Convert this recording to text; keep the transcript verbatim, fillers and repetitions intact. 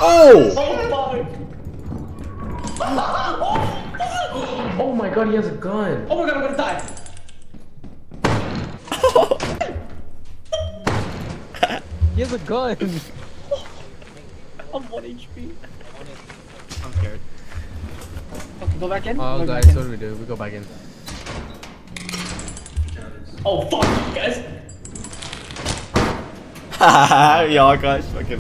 Oh! Oh, oh my god, he has a gun. Oh my god, I'm gonna die. He has a gun. I'm one H P. I'm scared. Okay, go back in. Oh go guys, back in. what do we do? We go back in. Oh fuck you guys. Haha, y'all guys fucking.